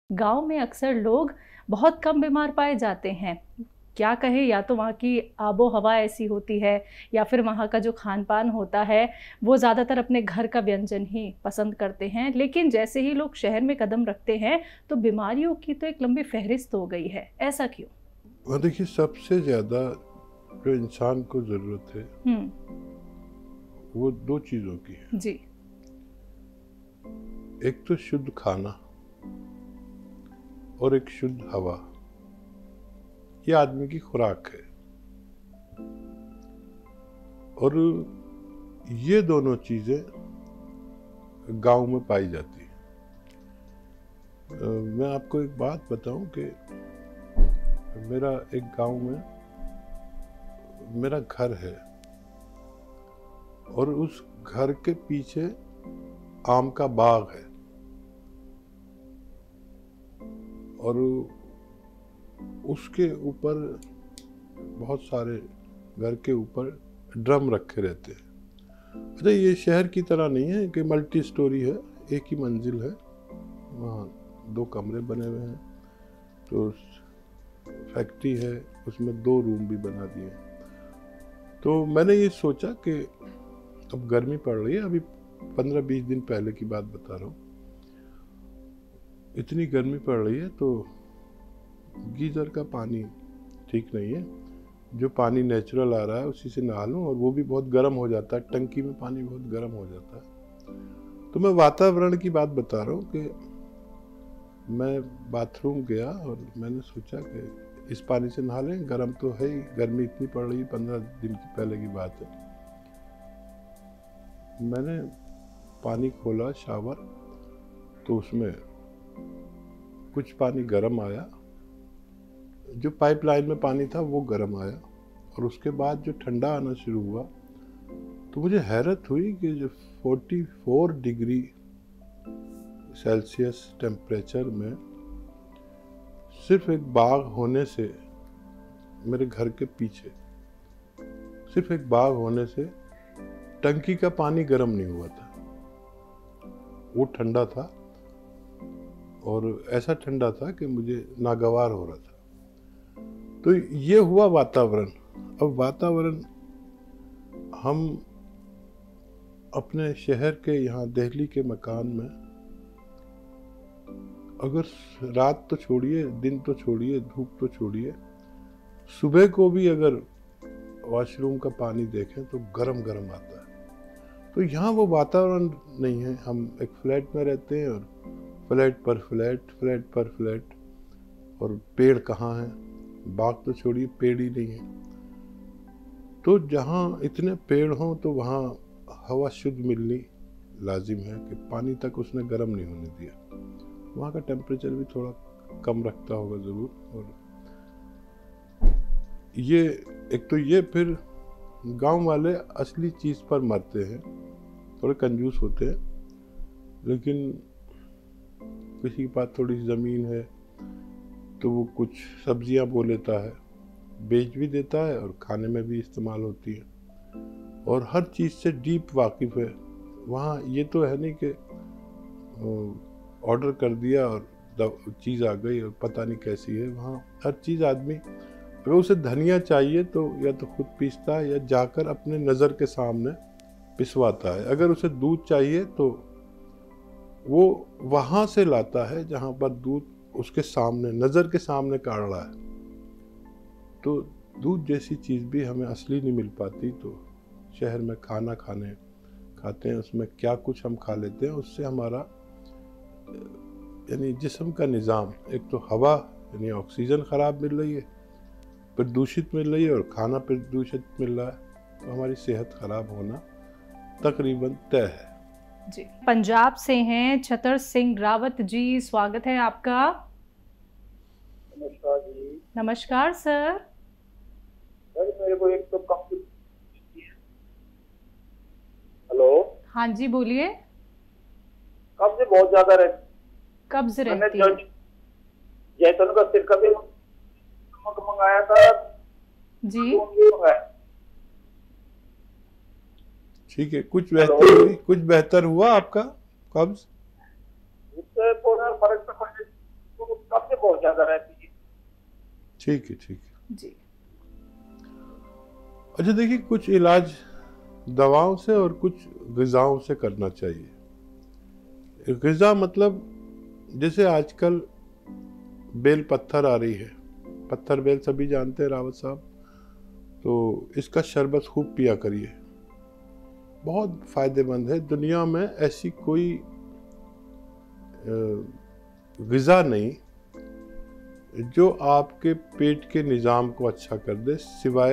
गांव में अक्सर लोग बहुत कम बीमार पाए जाते हैं। क्या कहें, या तो वहाँ की आबो हवा ऐसी होती है या फिर वहाँ का जो खान पान होता है वो ज़्यादातर अपने घर का व्यंजन ही पसंद करते हैं। लेकिन जैसे ही लोग शहर में कदम रखते हैं तो बीमारियों की तो एक लंबी फहरिस्त हो गई है। ऐसा क्यों? और देखिए, सबसे ज़्यादा जो इंसान को ज़रूरत है वो दो चीज़ों की है। जी। एक तो शुद्ध खाना और एक शुद्ध हवा। ये आदमी की खुराक है और ये दोनों चीज़ें गांव में पाई जाती हैं। मैं आपको एक बात बताऊं कि मेरा एक गांव में मेरा घर है और उस घर के पीछे आम का बाग है और उसके ऊपर बहुत सारे घर के ऊपर ड्रम रखे रहते हैं। अच्छा, ये शहर की तरह नहीं है कि मल्टी स्टोरी है, एक ही मंजिल है, वहाँ 2 कमरे बने हुए हैं। तो फैक्ट्री है, उसमें 2 रूम भी बना दिए। तो मैंने ये सोचा कि अब गर्मी पड़ रही है, अभी 15-20 दिन पहले की बात बता रहा हूँ, इतनी गर्मी पड़ रही है तो गीज़र का पानी ठीक नहीं है, जो पानी नेचुरल आ रहा है उसी से नहा लूँ, और वो भी बहुत गर्म हो जाता है, टंकी में पानी बहुत गर्म हो जाता है। तो मैं वातावरण की बात बता रहा हूँ कि मैं बाथरूम गया और मैंने सोचा कि इस पानी से नहा लें, गर्म तो है ही, गर्मी इतनी पड़ रही है, 15 दिन की पहले की बात है। मैंने पानी खोला शावर, तो उसमें कुछ पानी गर्म आया, जो पाइपलाइन में पानी था वो गर्म आया, और उसके बाद जो ठंडा आना शुरू हुआ तो मुझे हैरत हुई कि जो 44 डिग्री सेल्सियस टेम्परेचर में सिर्फ एक बाग होने से, मेरे घर के पीछे सिर्फ एक बाग होने से टंकी का पानी गर्म नहीं हुआ था। वो ठंडा था और ऐसा ठंडा था कि मुझे नागवार हो रहा था। तो ये हुआ वातावरण। अब वातावरण हम अपने शहर के यहाँ दिल्ली के मकान में, अगर रात तो छोड़िए, दिन तो छोड़िए, धूप तो छोड़िए, सुबह को भी अगर वॉशरूम का पानी देखें तो गरम गरम आता है। तो यहाँ वो वातावरण नहीं है। हम एक फ्लैट में रहते हैं और फ्लैट पर फ्लैट, फ्लैट पर फ्लैट, और पेड़ कहाँ हैं? बाग तो छोड़िए, पेड़ ही नहीं है। तो जहाँ इतने पेड़ हों तो वहाँ हवा शुद्ध मिलनी लाजिम है कि पानी तक उसने गर्म नहीं होने दिया। वहाँ का टेम्परेचर भी थोड़ा कम रखता होगा ज़रूर। और ये एक तो ये, फिर गांव वाले असली चीज़ पर मरते हैं, थोड़े कंजूस होते हैं, लेकिन किसी के पास थोड़ी ज़मीन है तो वो कुछ सब्जियां बो लेता है, बेच भी देता है और खाने में भी इस्तेमाल होती है, और हर चीज़ से डीप वाकिफ़ है। वहाँ ये तो है नहीं कि ऑर्डर कर दिया और चीज़ आ गई और पता नहीं कैसी है। वहाँ हर चीज़ आदमी, अगर उसे धनिया चाहिए तो या तो खुद पीसता है या जाकर अपने नज़र के सामने पिसवाता है। अगर उसे दूध चाहिए तो वो वहाँ से लाता है जहाँ पर दूध उसके सामने, नज़र के सामने काढ़ रहा है। तो दूध जैसी चीज़ भी हमें असली नहीं मिल पाती। तो शहर में खाना खाते हैं, उसमें क्या कुछ हम खा लेते हैं, उससे हमारा यानी जिस्म का निज़ाम, एक तो हवा यानी ऑक्सीजन ख़राब मिल रही है, प्रदूषित मिल रही है, और खाना प्रदूषित मिल रहा है, तो हमारी सेहत ख़राब होना तकरीबन तय है। जी, पंजाब से हैं छतर सिंह रावत जी, स्वागत है आपका। नमस्कार जी। नमस्कार सर। सर, मेरे को एक तो कब्ज, हेलो, हाँ जी बोलिए। कब्ज बहुत ज्यादा रहती। कब्ज मैंने रहती है? जैतून का सिरका भी मंगाया था जी। ठीक है, कुछ बेहतर हुआ आपका कब्ज? उससे थोड़ा फर्क तो ठीक है, ठीक है। जी। अच्छा देखिए, कुछ इलाज दवाओं से और कुछ ग़िज़ाओं से करना चाहिए। ग़िज़ा मतलब जैसे आजकल बेल पत्थर आ रही है, पत्थर बेल सभी जानते हैं रावत साहब, तो इसका शरबत खूब पिया करिए, बहुत फ़ायदेमंद है। दुनिया में ऐसी कोई ग़िज़ा नहीं जो आपके पेट के निज़ाम को अच्छा कर दे सिवाय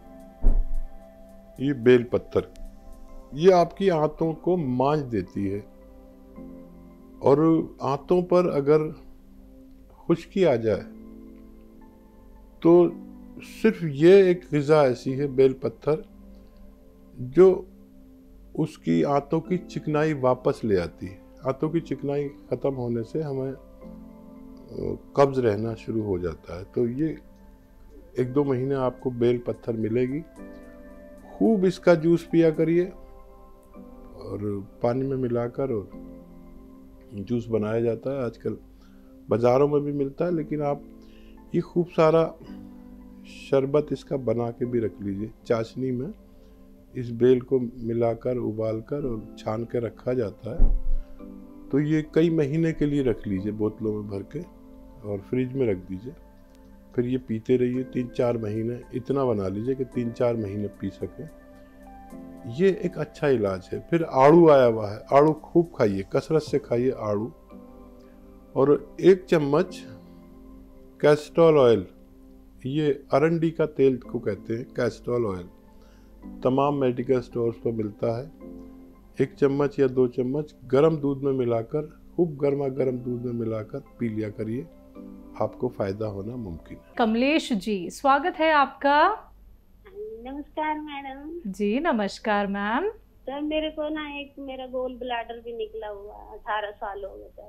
ये बेल पत्थर। ये आपकी आंतों को मांझ देती है, और आंतों पर अगर खुश्की आ जाए तो सिर्फ ये एक ग़िज़ा ऐसी है बेल पत्थर जो उसकी आंतों की चिकनाई वापस ले आती है। आंतों की चिकनाई ख़त्म होने से हमें कब्ज़ रहना शुरू हो जाता है। तो ये 1-2 महीने आपको बेल पत्थर मिलेगी। खूब इसका जूस पिया करिए और पानी में मिलाकर, और जूस बनाया जाता है आजकल बाज़ारों में भी मिलता है, लेकिन आप ये खूब सारा शरबत इसका बना के भी रख लीजिए। चाशनी में इस बेल को मिलाकर, उबालकर और छान के रखा जाता है, तो ये कई महीने के लिए रख लीजिए बोतलों में भर के और फ्रिज में रख दीजिए। फिर ये पीते रहिए 3-4 महीने, इतना बना लीजिए कि 3-4 महीने पी सकें। ये एक अच्छा इलाज है। फिर आड़ू आया हुआ है, आड़ू खूब खाइए, कसरत से खाइए आड़ू, और 1 चम्मच कैस्टोल ऑयल, ये अरंडी का तेल को कहते हैं कैस्टोल ऑयल, तमाम मेडिकल स्टोर्स पर मिलता है। 1 चम्मच या 2 चम्मच गर्म दूध में मिलाकर, खूब गर्मा गर्म दूध में मिलाकर पी लिया करिए, आपको फायदा होना मुमकिन है। कमलेश जी, स्वागत है आपका। नमस्कार मैडम। जी नमस्कार मैम। सर मेरे को ना एक मेरा गोल ब्लैडर भी निकला हुआ है, 18 साल हो गए सर।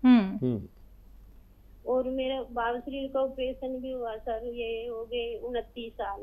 और मेरा बाबूश्री का ऑपरेशन भी हुआ सर, ये हो गए 29 साल।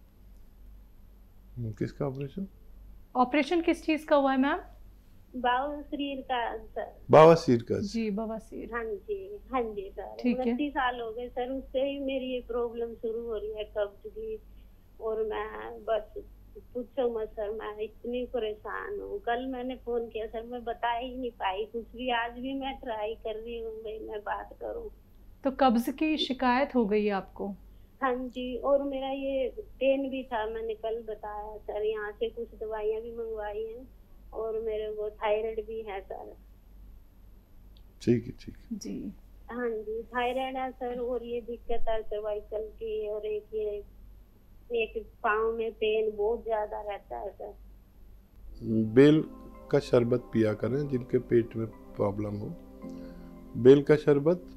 किसका ऑपरेशन? ऑपरेशन किस चीज का हुआ है मैम? बवासीर का सर। बवासीर का? जी बवासीर। हाँ जी, हाँ जी सर। ठीक है। 29 साल हो गए सर, उससे ही मेरी ये प्रॉब्लम शुरू हो रही है कब्ज की। और मैं बस पूछो मत सर, मैं इतनी परेशान हूँ। कल मैंने फोन किया सर, मैं बता ही नहीं पाई कुछ भी। आज भी मैं ट्राई कर रही हूँ भाई मैं बात करूँ। तो कब्ज की शिकायत हो गई आपको? हाँ जी, और मेरा ये पेन भी था, मैंने कल बताया सर। यहाँ से कुछ दवाइयाँ भी मंगवाई हैं, और मेरे को थायराइड भी है सर। ठीक है, ठीक है जी। हाँ जी, थायराइड है सर, और ये दिक्कत है सर्वाइकल की, और एक पाँव में पेन बहुत ज्यादा रहता है सर। बेल का शरबत पिया करें जिनके पेट में प्रॉब्लम हो। बेल का शरबत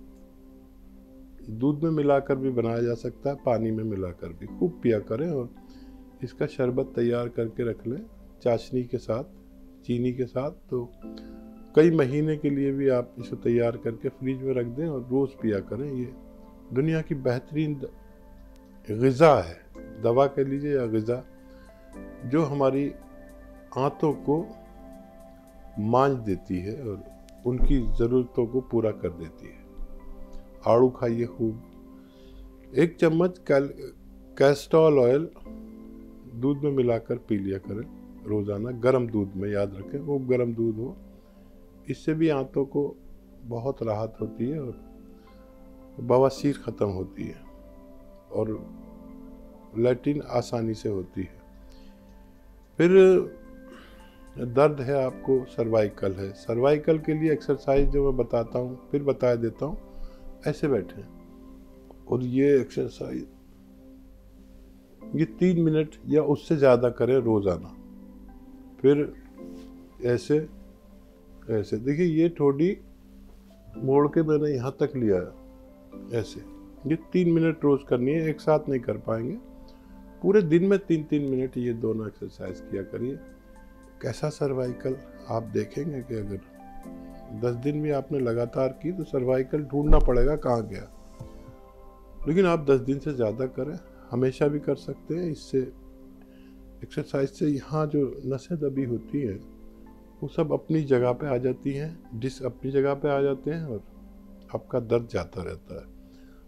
दूध में मिलाकर भी बनाया जा सकता है, पानी में मिलाकर भी खूब पिया करें, और इसका शरबत तैयार करके रख लें चाशनी के साथ, चीनी के साथ, तो कई महीने के लिए भी आप इसे तैयार करके फ्रिज में रख दें और रोज़ पिया करें। ये दुनिया की बेहतरीन ग़िज़ा है, दवा कह लीजिए या ग़िज़ा, जो हमारी आंतों को मांझ देती है और उनकी ज़रूरतों को पूरा कर देती है। आड़ू खाइए खूब। 1 चम्मच कैस्टोल ऑयल दूध में मिलाकर पी लिया करें रोज़ाना, गर्म दूध में, याद रखें वो गर्म दूध हो। इससे भी आंतों को बहुत राहत होती है और बवासीर ख़त्म होती है, और लैट्रिन आसानी से होती है। फिर दर्द है आपको, सर्वाइकल है, सर्वाइकल के लिए एक्सरसाइज जो मैं बताता हूँ, फिर बता देता हूँ। ऐसे बैठें और ये एक्सरसाइज ये 3 मिनट या उससे ज़्यादा करें रोज़ाना। फिर ऐसे ऐसे देखिए, ये ठोडी मोड़ के मैंने यहाँ तक लिया है, ऐसे। ये 3 मिनट रोज़ करनी है, एक साथ नहीं कर पाएंगे। पूरे दिन में 3-3 मिनट ये दोनों एक्सरसाइज किया करिए। कैसा सर्वाइकल आप देखेंगे कि अगर 10 दिन भी आपने लगातार की तो सर्वाइकल ढूंढना पड़ेगा कहाँ गया। लेकिन आप 10 दिन से ज़्यादा करें, हमेशा भी कर सकते हैं। इससे एक्सरसाइज से यहाँ जो नसें दबी होती हैं वो सब अपनी जगह पे आ जाती हैं, डिस्क अपनी जगह पे आ जाते हैं, और आपका दर्द जाता रहता है।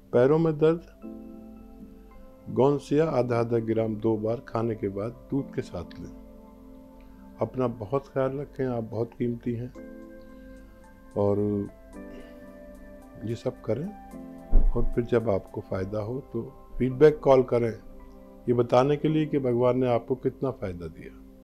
पैरों में दर्द, गोंसिया आधा आधा ग्राम 2 बार खाने के बाद दूध के साथ लें। अपना बहुत ख्याल रखें, आप बहुत कीमती हैं और ये सब करें। और फिर जब आपको फ़ायदा हो तो फीडबैक कॉल करें, ये बताने के लिए कि भगवान ने आपको कितना फ़ायदा दिया।